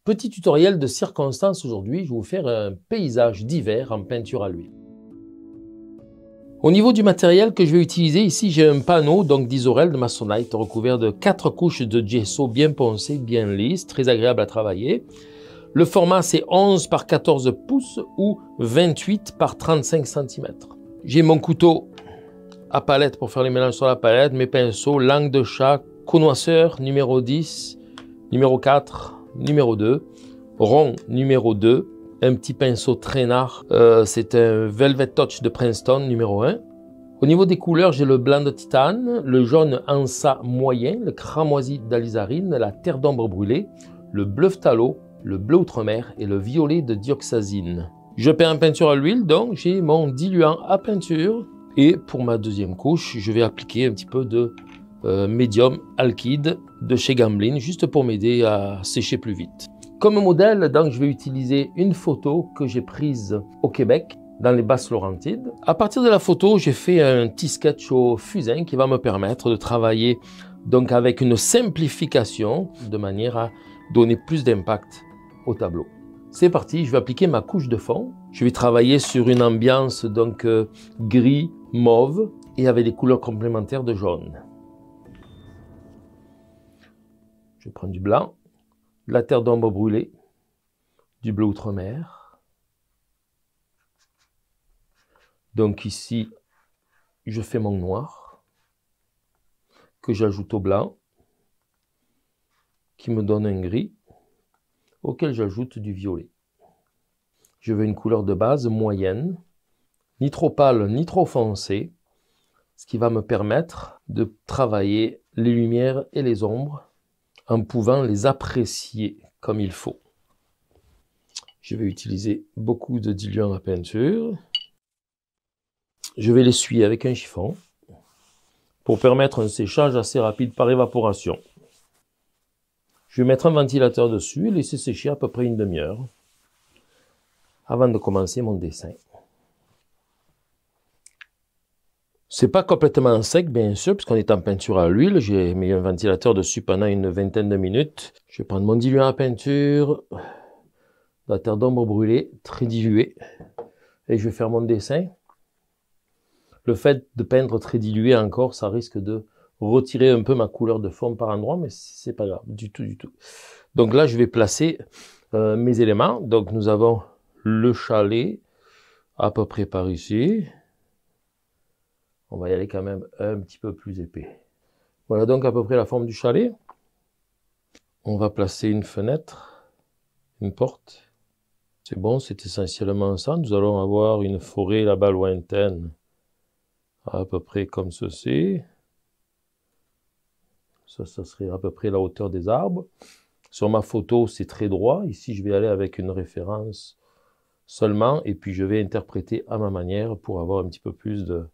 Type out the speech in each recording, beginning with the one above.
Petit tutoriel de circonstance aujourd'hui, je vais vous faire un paysage d'hiver en peinture à l'huile. Au niveau du matériel que je vais utiliser, ici j'ai un panneau d'Isorel de Masonite recouvert de 4 couches de gesso bien poncées, bien lisses, très agréable à travailler. Le format c'est 11 par 14 pouces ou 28 par 35 cm. J'ai mon couteau à palette pour faire les mélanges sur la palette, mes pinceaux, langue de chat, connoisseur numéro 10, numéro 4, numéro 2, rond numéro 2, un petit pinceau traînard, c'est un Velvet Touch de Princeton numéro 1. Au niveau des couleurs, j'ai le blanc de titane, le jaune ansa moyen, le cramoisi d'alizarine, la terre d'ombre brûlée, le bleu phthalo, le bleu outremer et le violet de dioxazine. Je peins en peinture à l'huile, donc j'ai mon diluant à peinture. Et pour ma deuxième couche, je vais appliquer un petit peu de médium alkyd de chez Gamblin, juste pour m'aider à sécher plus vite. Comme modèle, donc, je vais utiliser une photo que j'ai prise au Québec, dans les Basses-Laurentides. À partir de la photo, j'ai fait un petit sketch au fusain qui va me permettre de travailler donc avec une simplification de manière à donner plus d'impact au tableau. C'est parti, je vais appliquer ma couche de fond. Je vais travailler sur une ambiance donc gris, mauve et avec des couleurs complémentaires de jaune. Je prends du blanc, de la terre d'ombre brûlée, du bleu outremer. Donc ici, je fais mon noir que j'ajoute au blanc qui me donne un gris auquel j'ajoute du violet. Je veux une couleur de base moyenne, ni trop pâle ni trop foncée, ce qui va me permettre de travailler les lumières et les ombres en pouvant les apprécier comme il faut. Je vais utiliser beaucoup de diluant à peinture. Je vais l'essuyer avec un chiffon pour permettre un séchage assez rapide par évaporation. Je vais mettre un ventilateur dessus et laisser sécher à peu près une demi-heure avant de commencer mon dessin. C'est pas complètement sec, bien sûr, puisqu'on est en peinture à l'huile. J'ai mis un ventilateur dessus pendant une vingtaine de minutes. Je vais prendre mon diluant à peinture, la terre d'ombre brûlée, très diluée, et je vais faire mon dessin. Le fait de peindre très dilué encore, ça risque de retirer un peu ma couleur de fond par endroit, mais c'est pas grave, du tout, du tout. Donc là, je vais placer mes éléments. Donc nous avons le chalet, à peu près par ici. On va y aller quand même un petit peu plus épais. Voilà donc à peu près la forme du chalet. On va placer une fenêtre, une porte. C'est bon, c'est essentiellement ça. Nous allons avoir une forêt là-bas lointaine, à peu près comme ceci. Ça serait à peu près la hauteur des arbres. Sur ma photo, c'est très droit. Ici, je vais aller avec une référence seulement, et puis je vais interpréter à ma manière pour avoir un petit peu plus de...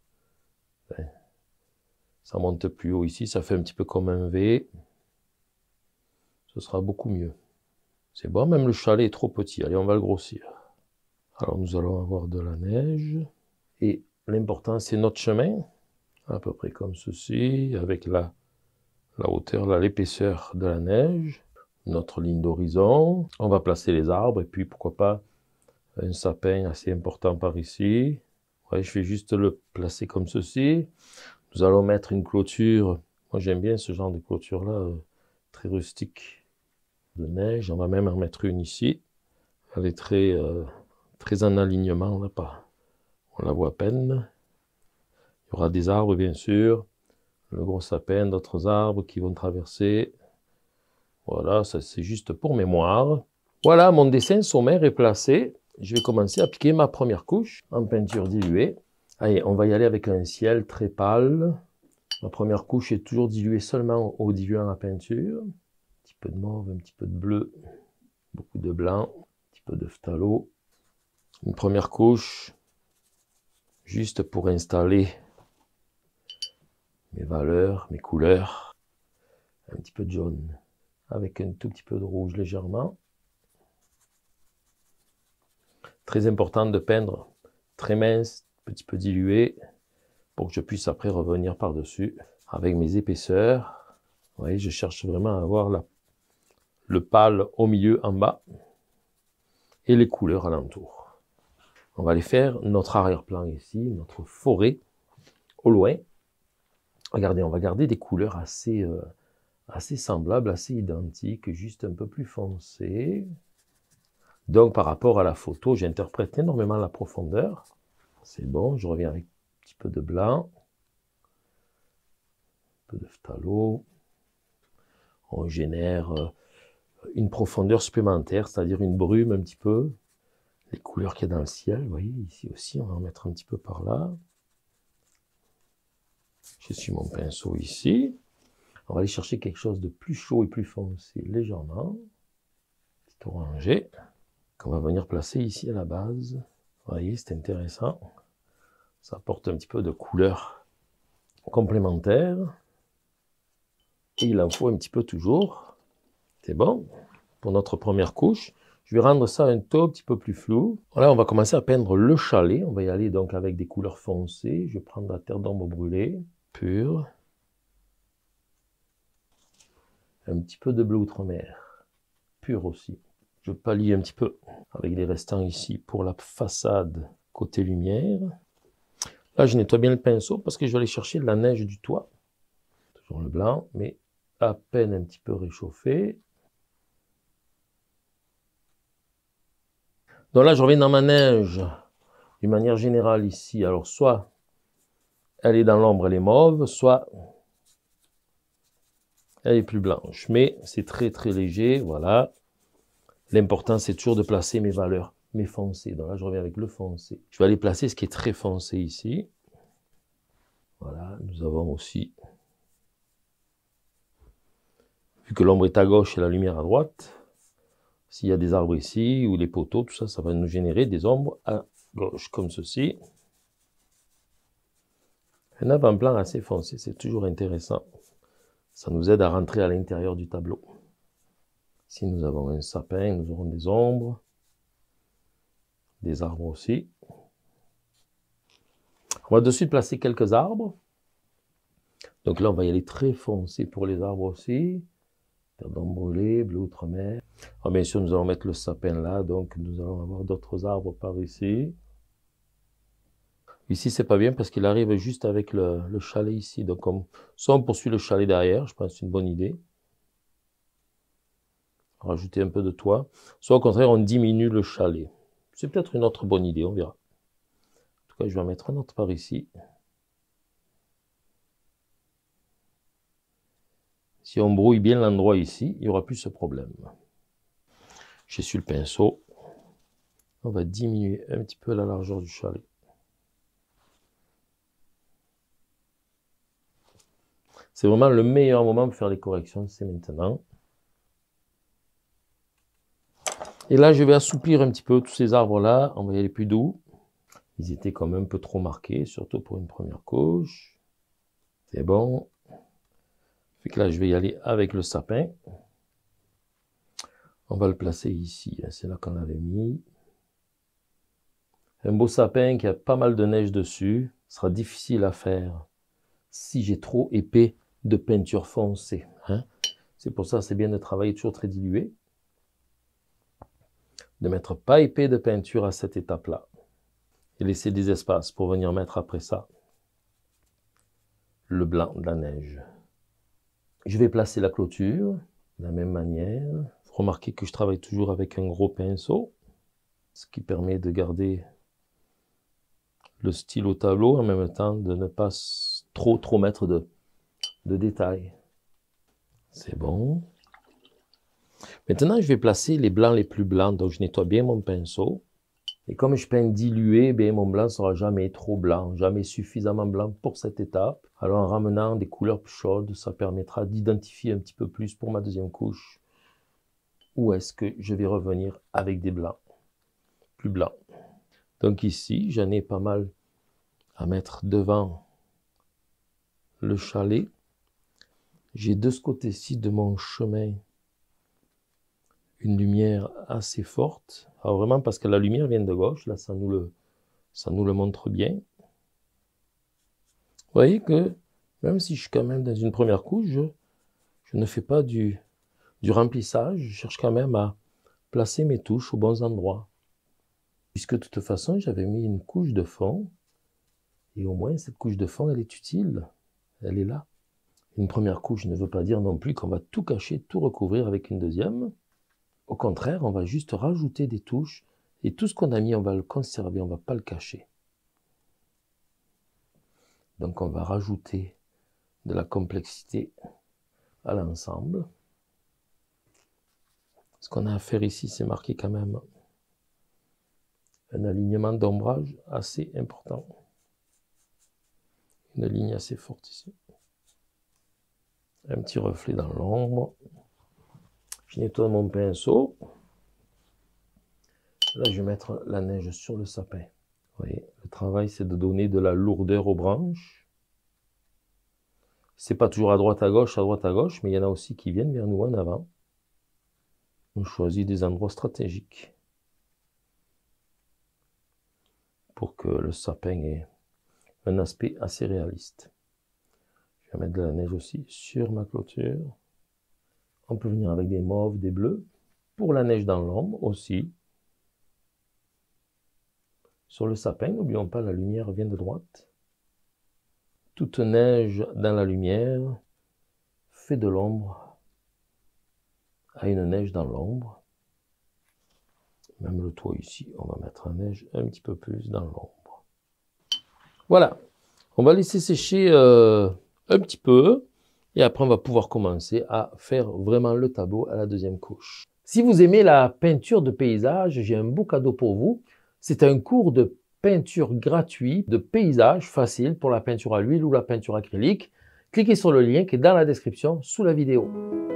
Ça monte plus haut ici, ça fait un petit peu comme un V. Ce sera beaucoup mieux. C'est bon, même le chalet est trop petit. Allez, on va le grossir. Alors, nous allons avoir de la neige. Et l'important, c'est notre chemin, à peu près comme ceci, avec la hauteur, l'épaisseur de la neige. Notre ligne d'horizon. On va placer les arbres, et puis pourquoi pas un sapin assez important par ici. Ouais, je vais juste le placer comme ceci. Nous allons mettre une clôture. Moi, j'aime bien ce genre de clôture-là, très rustique, de neige. On va même en mettre une ici. Elle est très en alignement. On la voit à peine. Il y aura des arbres, bien sûr. Le gros sapin, d'autres arbres qui vont traverser. Voilà, ça c'est juste pour mémoire. Voilà, mon dessin sommaire est placé. Je vais commencer à appliquer ma première couche en peinture diluée. Allez, on va y aller avec un ciel très pâle. Ma première couche est toujours diluée seulement au diluant à peinture. Un petit peu de mauve, un petit peu de bleu, beaucoup de blanc, un petit peu de phthalo. Une première couche, juste pour installer mes valeurs, mes couleurs. Un petit peu de jaune, avec un tout petit peu de rouge légèrement. Très important de peindre très mince, petit peu dilué, pour que je puisse après revenir par-dessus avec mes épaisseurs. Vous voyez, je cherche vraiment à avoir le pâle au milieu en bas et les couleurs alentour. On va aller faire notre arrière-plan ici, notre forêt au loin. Regardez, on va garder des couleurs assez semblables, assez identiques, juste un peu plus foncées. Donc par rapport à la photo, j'interprète énormément la profondeur. C'est bon, je reviens avec un petit peu de blanc, un peu de phthalo. On génère une profondeur supplémentaire, c'est-à-dire une brume un petit peu. Les couleurs qu'il y a dans le ciel, vous voyez, ici aussi, on va en mettre un petit peu par là. Je suis mon pinceau ici. On va aller chercher quelque chose de plus chaud et plus foncé, légèrement. Petit orangé, qu'on va venir placer ici à la base. Vous voyez, c'est intéressant. Ça apporte un petit peu de couleur complémentaire. Et il en faut un petit peu toujours. C'est bon. Pour notre première couche, je vais rendre ça un tout petit peu plus flou. Voilà, on va commencer à peindre le chalet. On va y aller donc avec des couleurs foncées. Je vais prendre la terre d'ombre brûlée, pure. Un petit peu de bleu outre-mer, pur aussi. Je pallie un petit peu avec les restants ici pour la façade côté lumière. Là, je nettoie bien le pinceau parce que je vais aller chercher de la neige du toit. Toujours le blanc, mais à peine un petit peu réchauffé. Donc là, je reviens dans ma neige d'une manière générale ici. Alors, soit elle est dans l'ombre, elle est mauve, soit elle est plus blanche. Mais c'est très très léger, voilà. L'important, c'est toujours de placer mes valeurs, mes foncés. Donc là, je reviens avec le foncé. Je vais aller placer ce qui est très foncé ici. Voilà, nous avons aussi, vu que l'ombre est à gauche et la lumière à droite, s'il y a des arbres ici, ou les poteaux, tout ça, ça va nous générer des ombres à gauche, comme ceci. Un avant-plan assez foncé, c'est toujours intéressant. Ça nous aide à rentrer à l'intérieur du tableau. Si nous avons un sapin, nous aurons des ombres, des arbres aussi. On va de suite placer quelques arbres. Donc là, on va y aller très foncé pour les arbres aussi. Terre d'ombre brûlée, bleu outre-mer. Alors bien sûr, nous allons mettre le sapin là, donc nous allons avoir d'autres arbres par ici. Ici, c'est pas bien parce qu'il arrive juste avec le chalet ici. Donc, soit on poursuit le chalet derrière, je pense que c'est une bonne idée. Rajouter un peu de toit. Soit au contraire, on diminue le chalet. C'est peut-être une autre bonne idée, on verra. En tout cas, je vais en mettre un autre par ici. Si on brouille bien l'endroit ici, il n'y aura plus ce problème. J'essuie le pinceau. On va diminuer un petit peu la largeur du chalet. C'est vraiment le meilleur moment pour faire les corrections, c'est maintenant. Et là, je vais assouplir un petit peu tous ces arbres-là. On va y aller plus doux. Ils étaient quand même un peu trop marqués, surtout pour une première couche. C'est bon. Fait que là, je vais y aller avec le sapin. On va le placer ici. C'est là qu'on l'avait mis. Un beau sapin qui a pas mal de neige dessus. Ce sera difficile à faire si j'ai trop épais de peinture foncée. Hein? C'est pour ça que c'est bien de travailler toujours très dilué. De mettre pas épais de peinture à cette étape-là. Et laisser des espaces pour venir mettre après ça le blanc de la neige. Je vais placer la clôture de la même manière. Remarquez que je travaille toujours avec un gros pinceau, ce qui permet de garder le style au tableau en même temps de ne pas trop mettre de détails. C'est bon. Maintenant, je vais placer les blancs les plus blancs. Donc, je nettoie bien mon pinceau. Et comme je peins dilué, bien, mon blanc ne sera jamais trop blanc, jamais suffisamment blanc pour cette étape. Alors, en ramenant des couleurs plus chaudes, ça permettra d'identifier un petit peu plus pour ma deuxième couche où est-ce que je vais revenir avec des blancs, plus blancs. Donc ici, j'en ai pas mal à mettre devant le chalet. J'ai de ce côté-ci de mon chemin une lumière assez forte. Alors vraiment parce que la lumière vient de gauche, là ça nous le montre bien. Vous voyez que même si je suis quand même dans une première couche, je ne fais pas du du remplissage, je cherche quand même à placer mes touches aux bons endroits. Puisque de toute façon, j'avais mis une couche de fond, et au moins cette couche de fond, elle est utile, elle est là. Une première couche ne veut pas dire non plus qu'on va tout cacher, tout recouvrir avec une deuxième. Au contraire, on va juste rajouter des touches, et tout ce qu'on a mis, on va le conserver, on ne va pas le cacher. Donc on va rajouter de la complexité à l'ensemble. Ce qu'on a à faire ici, c'est marquer quand même un alignement d'ombrage assez important. Une ligne assez forte ici. Un petit reflet dans l'ombre. Je nettoie mon pinceau. Là, je vais mettre la neige sur le sapin. Vous voyez, le travail, c'est de donner de la lourdeur aux branches. C'est pas toujours à droite, à gauche, mais il y en a aussi qui viennent vers nous en avant. On choisit des endroits stratégiques pour que le sapin ait un aspect assez réaliste. Je vais mettre de la neige aussi sur ma clôture. On peut venir avec des mauves, des bleus. Pour la neige dans l'ombre aussi. Sur le sapin, n'oublions pas, la lumière vient de droite. Toute neige dans la lumière fait de l'ombre à une neige dans l'ombre. Même le toit ici, on va mettre la neige un petit peu plus dans l'ombre. Voilà, on va laisser sécher un petit peu. Et après, on va pouvoir commencer à faire vraiment le tableau à la deuxième couche. Si vous aimez la peinture de paysage, j'ai un beau cadeau pour vous. C'est un cours de peinture gratuit de paysage facile pour la peinture à l'huile ou la peinture acrylique. Cliquez sur le lien qui est dans la description sous la vidéo.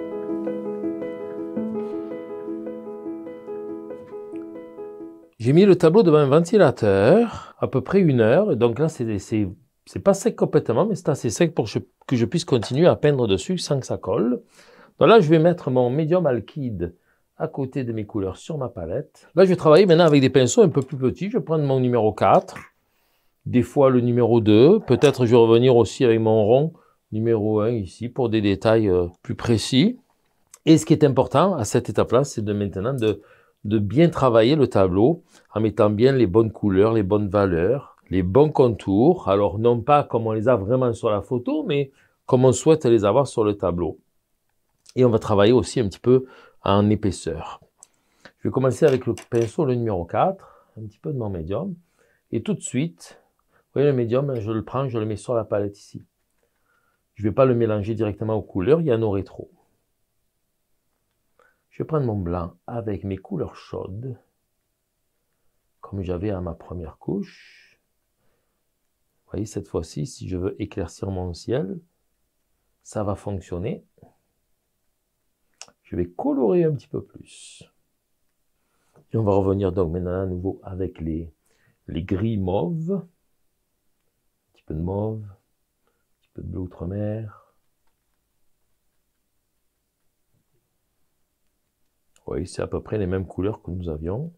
J'ai mis le tableau devant un ventilateur à peu près 1 heure. Et donc là, c'est pas sec complètement, mais c'est assez sec pour que je puisse continuer à peindre dessus sans que ça colle. Donc là, je vais mettre mon médium alkyd à côté de mes couleurs sur ma palette. Là, je vais travailler maintenant avec des pinceaux un peu plus petits. Je vais prendre mon numéro 4, des fois le numéro 2. Peut-être je vais revenir aussi avec mon rond numéro 1 ici pour des détails plus précis. Et ce qui est important à cette étape-là, c'est maintenant de bien travailler le tableau en mettant bien les bonnes couleurs, les bonnes valeurs, les bons contours. Alors, non pas comme on les a vraiment sur la photo, mais comme on souhaite les avoir sur le tableau. Et on va travailler aussi un petit peu en épaisseur. Je vais commencer avec le pinceau, le numéro 4, un petit peu de mon médium. Et tout de suite, vous voyez le médium, je le prends, je le mets sur la palette ici. Je ne vais pas le mélanger directement aux couleurs, il y en aurait trop. Je vais prendre mon blanc avec mes couleurs chaudes, comme j'avais à ma première couche. Vous voyez, cette fois-ci, si je veux éclaircir mon ciel, ça va fonctionner. Je vais colorer un petit peu plus. Et on va revenir donc maintenant à nouveau avec les gris mauves. Un petit peu de mauve, un petit peu de bleu outre-mer. Oui, c'est à peu près les mêmes couleurs que nous avions.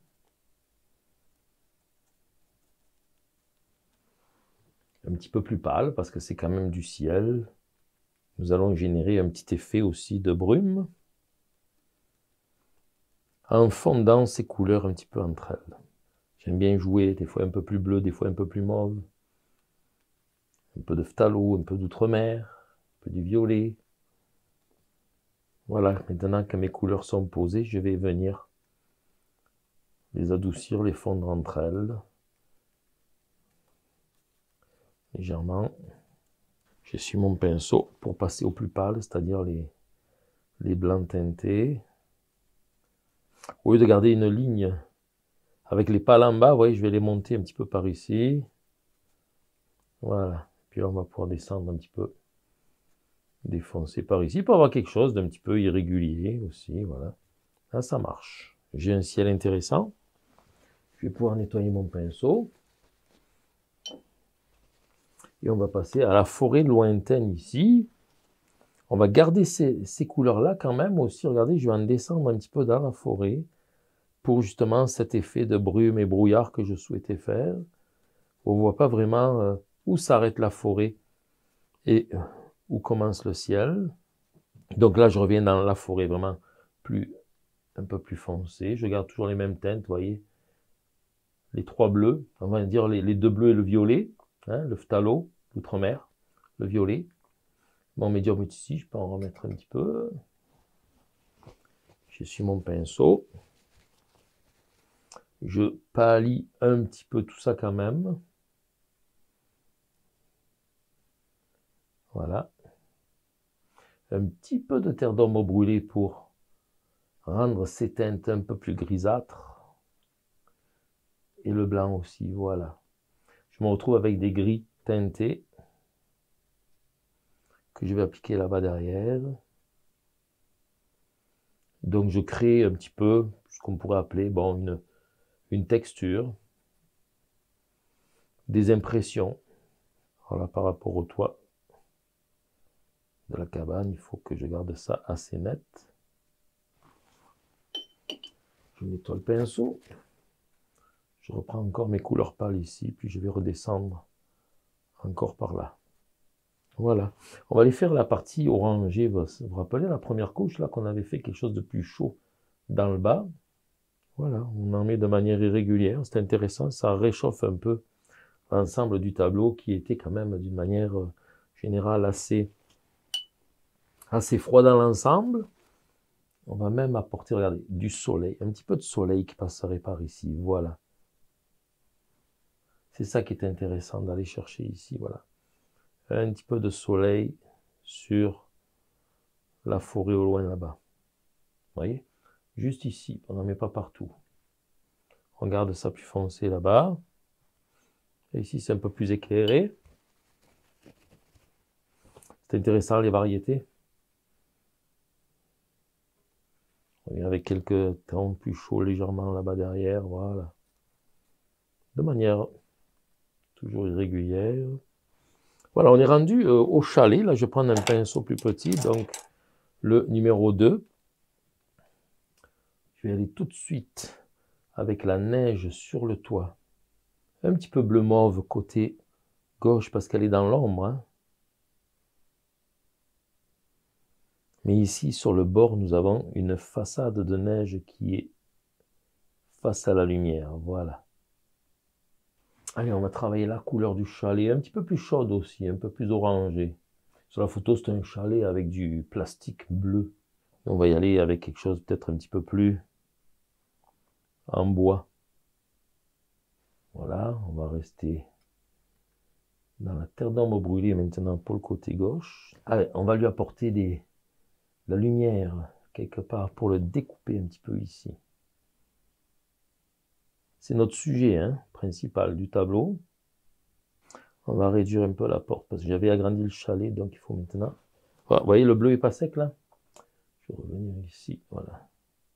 Un petit peu plus pâle parce que c'est quand même du ciel. Nous allons générer un petit effet aussi de brume en fondant ces couleurs un petit peu entre elles. J'aime bien jouer, des fois un peu plus bleu, des fois un peu plus mauve. Un peu de phthalo, un peu d'outre-mer, un peu du violet. Voilà, maintenant que mes couleurs sont posées, je vais venir les adoucir, les fondre entre elles. Légèrement. J'essuie mon pinceau pour passer au plus pâle, c'est-à-dire les blancs teintés. Au lieu de garder une ligne avec les pâles en bas, vous voyez, je vais les monter un petit peu par ici. Voilà. Puis là, on va pouvoir descendre un petit peu, défoncer par ici, pour avoir quelque chose d'un petit peu irrégulier aussi. Voilà. Là, ça marche. J'ai un ciel intéressant. Je vais pouvoir nettoyer mon pinceau. Et on va passer à la forêt lointaine ici. On va garder ces couleurs-là quand même aussi. Regardez, je vais en descendre un petit peu dans la forêt pour justement cet effet de brume et brouillard que je souhaitais faire. On ne voit pas vraiment où s'arrête la forêt et où commence le ciel. Donc là, je reviens dans la forêt vraiment peu plus foncé. Je garde toujours les mêmes teintes, vous voyez. Les 3 bleus, on va dire les 2 bleus et le violet, hein, le phthalo, l'outre-mer, le violet. Mon médium est ici, je peux en remettre un petit peu. Je suis mon pinceau. Je pâlis un petit peu tout ça quand même. Voilà. Un petit peu de terre d'ombre brûlée pour rendre ces teintes un peu plus grisâtres. Et le blanc aussi, voilà. Je me retrouve avec des gris teintés que je vais appliquer là-bas derrière. Donc je crée un petit peu ce qu'on pourrait appeler bon, une texture, des impressions. Voilà, par rapport au toit de la cabane, il faut que je garde ça assez net. Je nettoie le pinceau. Je reprends encore mes couleurs pâles ici, puis je vais redescendre encore par là. Voilà. On va aller faire la partie orangée. Vous vous rappelez la première couche, là, qu'on avait fait quelque chose de plus chaud dans le bas. Voilà, on en met de manière irrégulière. C'est intéressant, ça réchauffe un peu l'ensemble du tableau qui était quand même d'une manière générale assez froid dans l'ensemble. On va même apporter, regardez, du soleil, un petit peu de soleil qui passerait par ici, voilà. C'est ça qui est intéressant d'aller chercher ici, voilà. Un petit peu de soleil sur la forêt au loin là-bas. Vous voyez? Juste ici, on n'en met pas partout. On garde ça plus foncé là-bas. Et ici, c'est un peu plus éclairé. C'est intéressant, les variétés. On vient avec quelques tons plus chauds légèrement là-bas derrière, voilà. De manière toujours irrégulière. Voilà, on est rendu au chalet. Là, je vais prendre un pinceau plus petit, donc le numéro 2. Je vais aller tout de suite avec la neige sur le toit. Un petit peu bleu mauve côté gauche parce qu'elle est dans l'ombre. Hein. Mais ici, sur le bord, nous avons une façade de neige qui est face à la lumière. Voilà. Allez, on va travailler la couleur du chalet, un petit peu plus chaude aussi, un peu plus orangée. Sur la photo, c'est un chalet avec du plastique bleu. On va y aller avec quelque chose peut-être un petit peu plus en bois. Voilà, on va rester dans la terre d'ombre brûlée maintenant pour le côté gauche. Allez, on va lui apporter la lumière quelque part pour le découper un petit peu ici. C'est notre sujet principal du tableau. On va réduire un peu la porte parce que j'avais agrandi le chalet, donc il faut maintenant... Voilà, vous voyez, le bleu est pas sec là. Je vais revenir ici, voilà.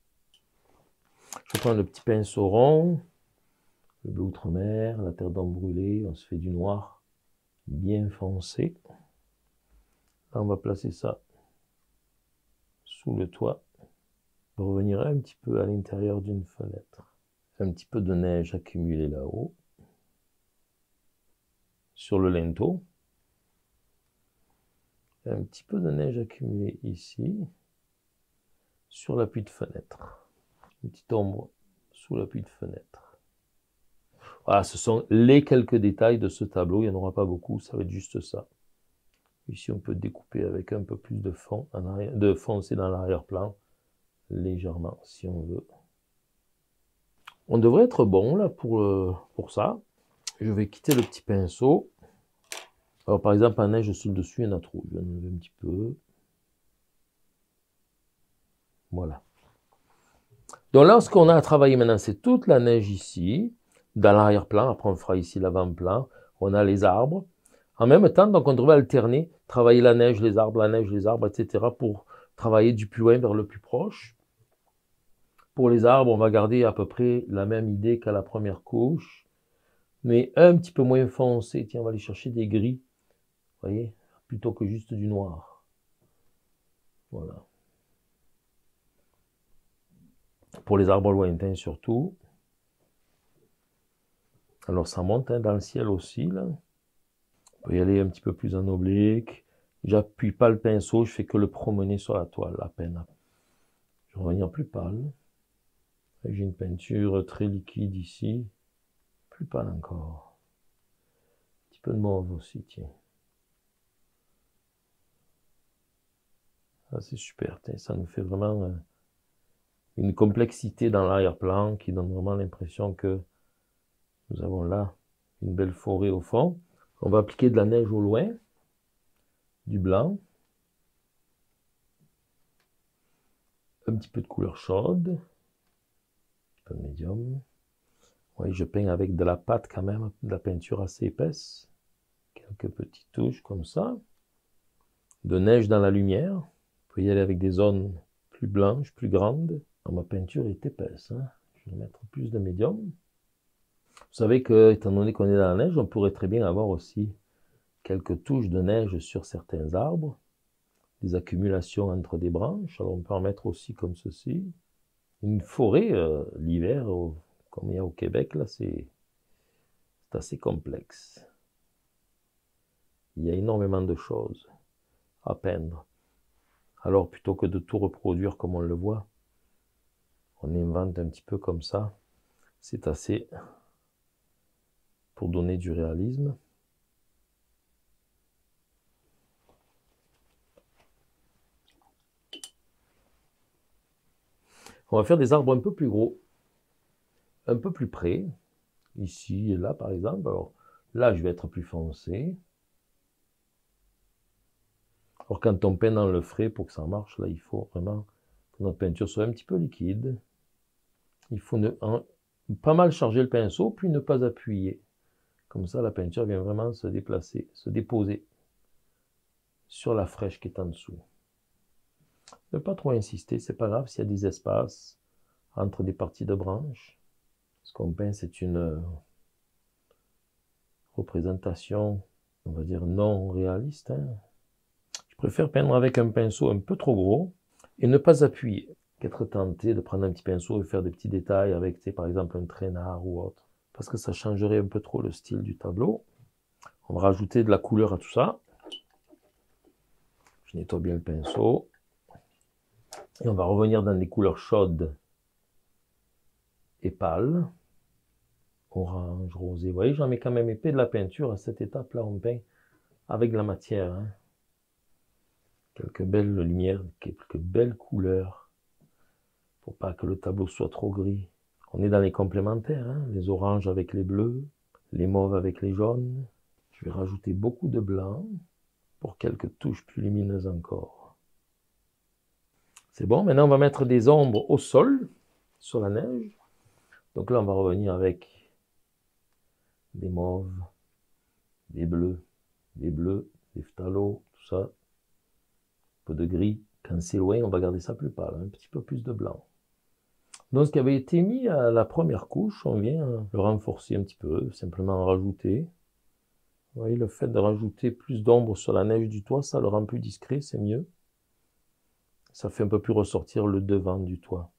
Je prends le petit pinceau rond, le bleu outre-mer, la terre d'ombre brûlée, on se fait du noir bien foncé. Là, on va placer ça sous le toit. On va revenir un petit peu à l'intérieur d'une fenêtre. Un petit peu de neige accumulée là-haut. Sur le linteau. Un petit peu de neige accumulée ici. Sur l'appui de fenêtre. Une petite ombre sous l'appui de fenêtre. Voilà, ce sont les quelques détails de ce tableau. Il n'y en aura pas beaucoup, ça va être juste ça. Ici, on peut découper avec un peu plus de fond, de foncé dans l'arrière-plan, légèrement, si on veut. On devrait être bon là pour ça. Je vais quitter le petit pinceau. Alors par exemple, en neige sur le dessus, il y en a trop. Je vais en enlever un petit peu. Voilà. Donc là, ce qu'on a à travailler maintenant, c'est toute la neige ici, dans l'arrière-plan. Après, on fera ici l'avant-plan. On a les arbres. En même temps, donc on devrait alterner, travailler la neige, les arbres, etc. pour travailler du plus loin vers le plus proche. Pour les arbres, on va garder à peu près la même idée qu'à la première couche, mais un petit peu moins foncé. Tiens, on va aller chercher des gris, vous voyez, plutôt que juste du noir. Voilà. Pour les arbres lointains surtout. Alors ça monte dans le ciel aussi, là. On peut y aller un petit peu plus en oblique. J'appuie pas le pinceau, je fais que le promener sur la toile, à peine. Je vais revenir plus pâle. J'ai une peinture très liquide ici. Plus pâle encore. Un petit peu de mauve aussi, tiens. Ah, c'est super, ça nous fait vraiment une complexité dans l'arrière-plan qui donne vraiment l'impression que nous avons là une belle forêt au fond. On va appliquer de la neige au loin, du blanc, un petit peu de couleur chaude, un peu de médium. Oui, je peins avec de la pâte quand même, de la peinture assez épaisse. Quelques petites touches comme ça. De neige dans la lumière. On peut y aller avec des zones plus blanches, plus grandes. Ma peinture est épaisse, hein. Je vais mettre plus de médium. Vous savez que, étant donné qu'on est dans la neige, on pourrait très bien avoir aussi quelques touches de neige sur certains arbres, des accumulations entre des branches. Alors on peut en mettre aussi comme ceci. Une forêt, l'hiver, comme il y a au Québec, là, c'est assez complexe. Il y a énormément de choses à peindre. Alors plutôt que de tout reproduire comme on le voit, on invente un petit peu comme ça. C'est assez pour donner du réalisme. On va faire des arbres un peu plus gros, un peu plus près, ici et là par exemple. Alors là, je vais être plus foncé. Alors quand on peint dans le frais, pour que ça marche, là, il faut vraiment que notre peinture soit un petit peu liquide. Il faut pas mal charger le pinceau, puis ne pas appuyer. Comme ça, la peinture vient vraiment se déplacer, se déposer sur la fraîche qui est en dessous. Ne pas trop insister, c'est pas grave s'il y a des espaces entre des parties de branches. Ce qu'on peint, c'est une représentation, on va dire, non réaliste. Hein. Je préfère peindre avec un pinceau un peu trop gros et ne pas appuyer, qu'être tenté de prendre un petit pinceau et faire des petits détails avec, par exemple, un traînard ou autre. Parce que ça changerait un peu trop le style du tableau. On va rajouter de la couleur à tout ça. Je nettoie bien le pinceau. Et on va revenir dans des couleurs chaudes et pâles. Orange, rosé. Vous voyez, j'en mets quand même épais de la peinture. À cette étape-là, on peint avec de la matière. Hein. Quelques belles lumières, quelques belles couleurs. Pour pas que le tableau soit trop gris. On est dans les complémentaires. Hein. Les oranges avec les bleus. Les mauves avec les jaunes. Je vais rajouter beaucoup de blanc pour quelques touches plus lumineuses encore. C'est bon, maintenant on va mettre des ombres au sol, sur la neige. Donc là on va revenir avec des mauves, des bleus, des phtalos, tout ça. Un peu de gris. Quand c'est loin, on va garder ça plus pâle, un petit peu plus de blanc. Donc ce qui avait été mis à la première couche, on vient le renforcer un petit peu, simplement en rajouter. Vous voyez, le fait de rajouter plus d'ombre sur la neige du toit, ça le rend plus discret, c'est mieux. Ça fait un peu plus ressortir le devant du toit.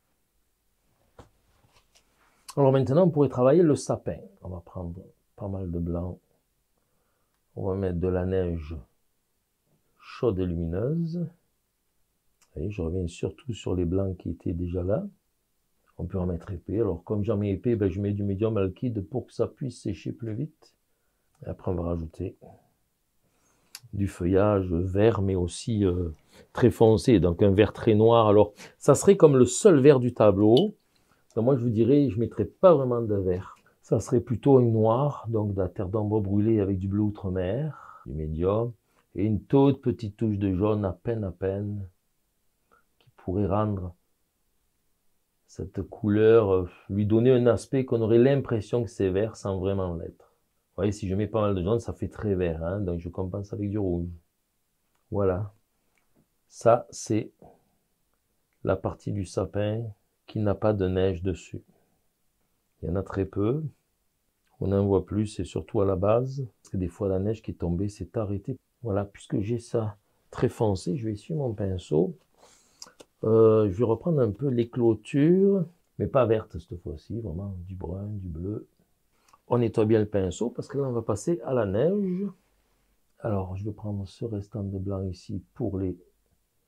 Alors maintenant, on pourrait travailler le sapin. On va prendre pas mal de blanc. On va mettre de la neige chaude et lumineuse. Et je reviens surtout sur les blancs qui étaient déjà là. On peut en mettre épais. Alors comme j'en mets épais, je mets du médium à liquide pour que ça puisse sécher plus vite. Et après, on va rajouter du feuillage vert, mais aussi très foncé, donc un vert très noir. Alors, ça serait comme le seul vert du tableau. Donc moi, je vous dirais, je ne mettrais pas vraiment de vert. Ça serait plutôt un noir, donc de la terre d'ombre brûlée avec du bleu outre-mer, du médium, et une toute petite touche de jaune à peine, qui pourrait rendre cette couleur, lui donner un aspect qu'on aurait l'impression que c'est vert sans vraiment l'être. Vous voyez, si je mets pas mal de jaune, ça fait très vert, hein, donc je compense avec du rouge. Voilà. Ça, c'est la partie du sapin qui n'a pas de neige dessus. Il y en a très peu. On en voit plus, c'est surtout à la base. Parce que des fois, la neige qui est tombée s'est arrêtée. Voilà, puisque j'ai ça très foncé, je vais essuyer mon pinceau. Je vais reprendre un peu les clôtures, mais pas vertes cette fois-ci, vraiment du brun, du bleu. On nettoie bien le pinceau parce que là, on va passer à la neige. Alors, je vais prendre ce restant de blanc ici pour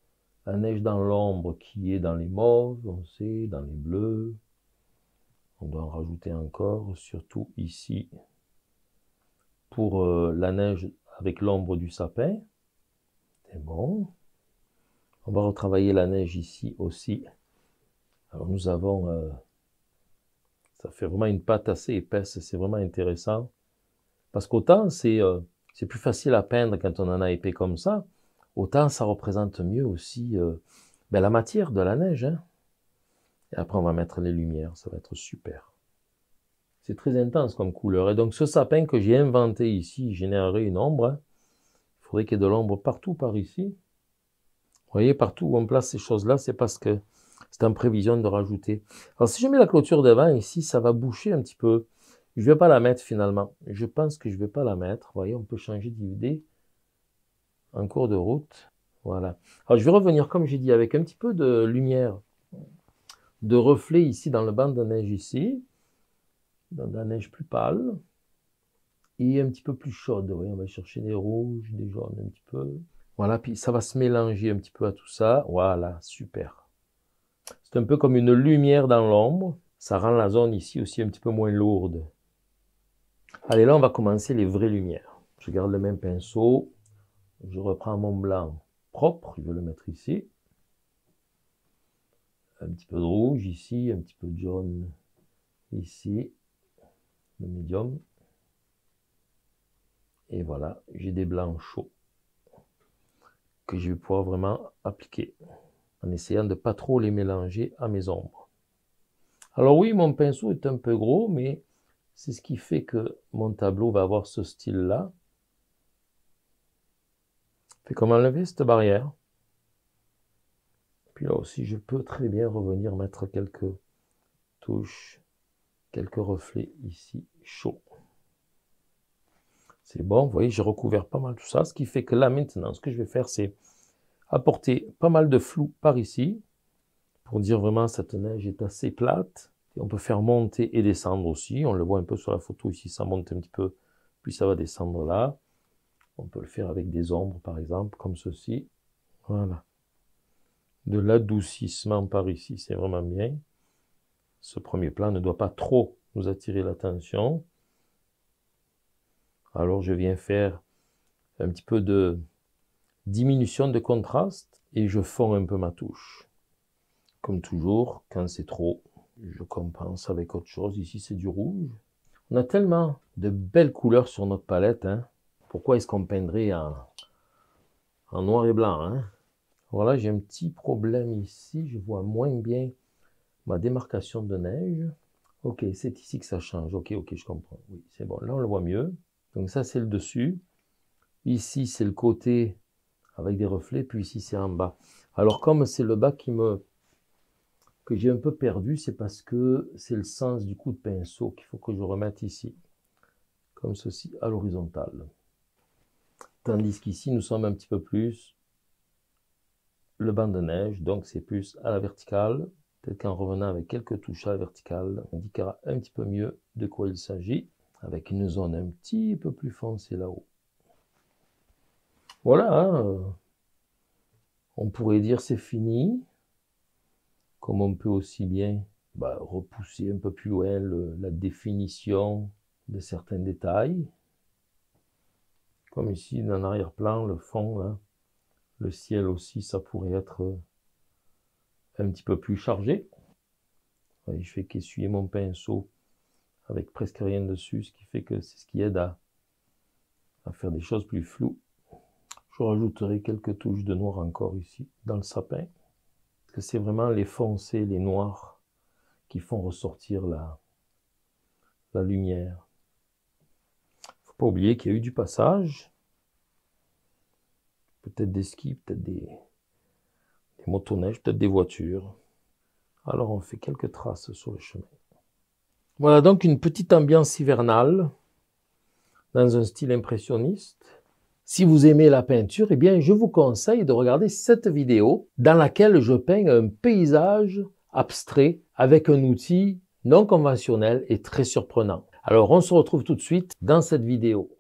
la neige dans l'ombre qui est dans les mauves, on sait, dans les bleus. On doit en rajouter encore, surtout ici, pour la neige avec l'ombre du sapin. C'est bon. On va retravailler la neige ici aussi. Alors nous avons, ça fait vraiment une pâte assez épaisse, c'est vraiment intéressant. Parce qu'autant c'est plus facile à peindre quand on en a épais comme ça, autant ça représente mieux aussi la matière de la neige. Hein. Et après on va mettre les lumières, ça va être super. C'est très intense comme couleur. Et donc ce sapin que j'ai inventé ici, générerait une ombre. Hein. Il faudrait qu'il y ait de l'ombre partout par ici. Vous voyez, partout où on place ces choses-là, c'est parce que c'est en prévision de rajouter. Alors si je mets la clôture devant ici, ça va boucher un petit peu. Je ne vais pas la mettre finalement. Je pense que je ne vais pas la mettre. Vous voyez, on peut changer d'idée en cours de route. Voilà. Alors je vais revenir, comme j'ai dit, avec un petit peu de lumière, de reflet ici dans le banc de neige ici. Dans de la neige plus pâle. Et un petit peu plus chaude. Oui, on va chercher des rouges, des jaunes un petit peu. Voilà, puis ça va se mélanger un petit peu à tout ça. Voilà, super. C'est un peu comme une lumière dans l'ombre. Ça rend la zone ici aussi un petit peu moins lourde. Allez, là, on va commencer les vraies lumières. Je garde le même pinceau. Je reprends mon blanc propre. Je vais le mettre ici. Un petit peu de rouge ici, un petit peu de jaune ici. Le médium. Et voilà, j'ai des blancs chauds que je vais pouvoir vraiment appliquer en essayant de ne pas trop les mélanger à mes ombres. Alors oui, mon pinceau est un peu gros, mais c'est ce qui fait que mon tableau va avoir ce style-là. Fait comme enlever cette barrière. Puis là aussi, je peux très bien revenir mettre quelques touches, quelques reflets ici chauds. C'est bon, vous voyez, j'ai recouvert pas mal tout ça, ce qui fait que là maintenant, ce que je vais faire, c'est apporter pas mal de flou par ici, pour dire vraiment cette neige est assez plate. Et on peut faire monter et descendre aussi, on le voit un peu sur la photo ici, ça monte un petit peu, puis ça va descendre là. On peut le faire avec des ombres par exemple, comme ceci. Voilà. De l'adoucissement par ici, c'est vraiment bien. Ce premier plan ne doit pas trop nous attirer l'attention. Alors je viens faire un petit peu de diminution de contraste et je fonds un peu ma touche. Comme toujours, quand c'est trop, je compense avec autre chose. Ici, c'est du rouge. On a tellement de belles couleurs sur notre palette. Hein. Pourquoi est-ce qu'on peindrait en noir et blanc hein? Voilà, j'ai un petit problème ici. Je vois moins bien ma démarcation de neige. Ok, c'est ici que ça change. Ok, je comprends. Oui, c'est bon. Là, on le voit mieux. Donc ça, c'est le dessus. Ici, c'est le côté avec des reflets. Puis ici, c'est en bas. Alors, comme c'est le bas que j'ai un peu perdu, c'est parce que c'est le sens du coup de pinceau qu'il faut que je remette ici. Comme ceci, à l'horizontale. Tandis qu'ici, nous sommes un petit peu plus le banc de neige. Donc, c'est plus à la verticale. Peut-être qu'en revenant avec quelques touches à la verticale, on indiquera un petit peu mieux de quoi il s'agit. Avec une zone un petit peu plus foncée là-haut. Voilà, hein, on pourrait dire c'est fini. Comme on peut aussi bien repousser un peu plus loin la définition de certains détails. Comme ici, dans l'arrière-plan, le fond, là, le ciel aussi, ça pourrait être un petit peu plus chargé. Et je fais qu'essuyer mon pinceau avec presque rien dessus, ce qui fait que c'est ce qui aide à faire des choses plus floues. Je rajouterai quelques touches de noir encore ici, dans le sapin. Parce que c'est vraiment les foncés, les noirs, qui font ressortir la lumière. Il ne faut pas oublier qu'il y a eu du passage. Peut-être des skis, peut-être des motoneiges, peut-être des voitures. Alors on fait quelques traces sur le chemin. Voilà donc une petite ambiance hivernale, dans un style impressionniste. Si vous aimez la peinture, eh bien, je vous conseille de regarder cette vidéo dans laquelle je peins un paysage abstrait avec un outil non conventionnel et très surprenant. Alors, on se retrouve tout de suite dans cette vidéo.